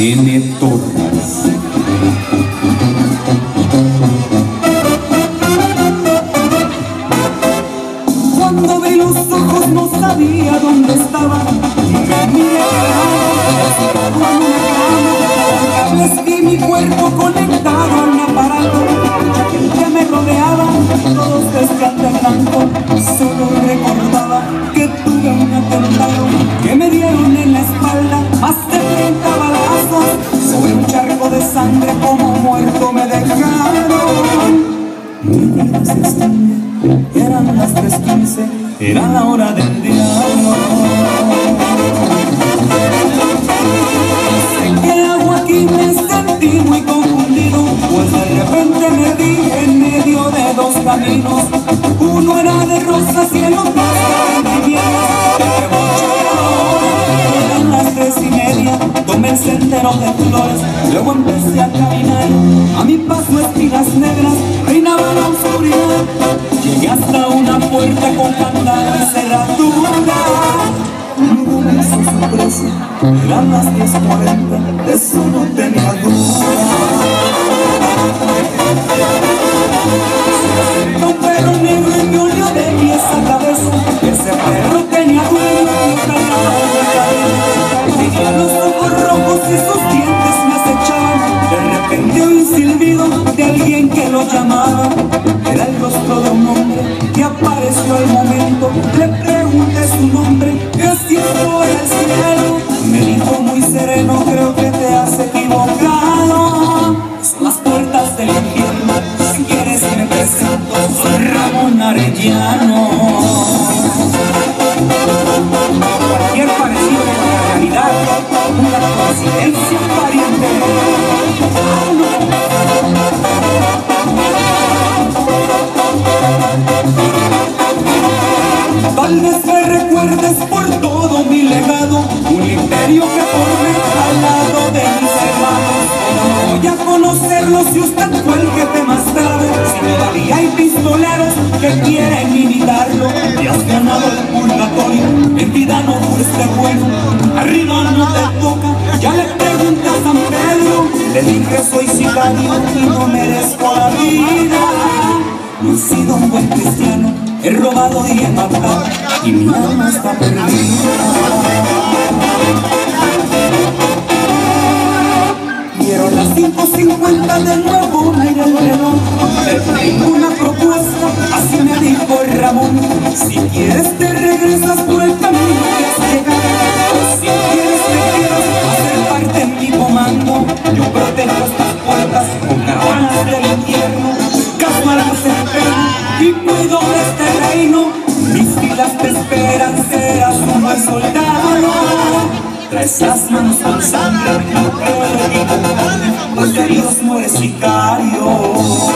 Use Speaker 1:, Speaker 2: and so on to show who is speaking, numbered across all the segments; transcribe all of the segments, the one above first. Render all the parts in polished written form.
Speaker 1: Nene Torres.
Speaker 2: Cuando vi los ojos no sabía dónde estaban. Me miré en una cama. Les vi mi cuerpo conectado a un aparato que me rodeaba, todos vestían de blanco. Solo recordaba que tuve un atentado, que me dieron en la espalda más de 30 balazos. Sobre un charco de sangre como muerto me dejaron. Muy bien, se extingue, eran las 3:15, era la hora del diablo. ¿Qué hago aquí? Me sentí muy confundido, pues de repente me vi en medio de dos caminos. Uno era de rosas y el otro de viviendas. Eran las 3:30, tomé el sendero de flores, luego empecé a caminar. A mi paso espinas negras reinaba la oscuridad. Llegué hasta una puerta con candado y cerradura. Una sorpresa, eran las 10:40, de eso no tenía duda. Un perro negro y me olió de pies a cabeza. Ese perro tenía dueño y pegado de cabeza. Tenía los ojos rojos y sus dientes me acechaban. De repente oí un silbido de alguien que lo llamaba. Era el rostro de un hombre que apareció al momento. Le pregunté su nombre, que si por el cielo. Me dijo muy sereno, creo que te has equivocado. Son las puertas del infierno. Si quieres me presento, soy Ramón Arellano. Cualquier parecido con la realidad, una coincidencia pariente. Tal vez me recuerdes por todo mi legado, un imperio que formé al lado de mis hermanos. No voy a conocerlo si usted fue el jefe más tarde, si todavía hay pistoleros que quieren imitarlo. Te has ganado el purgatorio, en vida no fuiste bueno, arriba no te toca. Ya le pregunté a San Pedro, le dije soy sicario y no merezco la vida. No he sido un buen cristiano, he robado y he matado, y mi alma está perdida. Dieron las 5:50 de nuevo un aire alrededor. Te tengo una propuesta, así me dijo Ramón. Si quieres te regresas por el camino que has llegado. Si quieres te quedas a ser parte en mi comando. Yo protejo estas puertas con caravanas del infierno. Casuales esperan y cuido de este reino. Mis filas te esperan, serás un buen soldado. Traes las manos con sangre, no te digo, pues de Dios no eres sicario.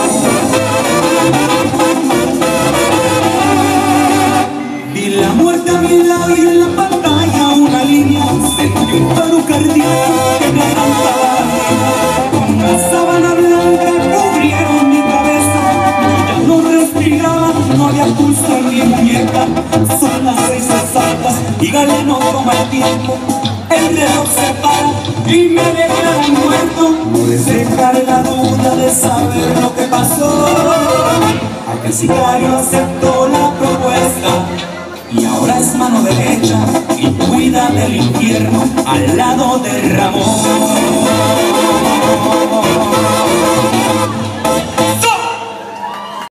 Speaker 2: Vi la muerte a mi lado y en la pantalla una línea. Sentí un paro cardíaco que me arrancaba la vida. Una sábana blanca cubrieron mi cabeza. Yo ya no respiraba, no había pulso en mi muñeca. Son las 6 exactas y Galeno toma el tiempo. El reloj se para y me declaran muerto. No les dejaré la duda de saber lo que pasó. Aquel sicario aceptó la propuesta y ahora es mano derecha y cuida del infierno al lado de Ramón.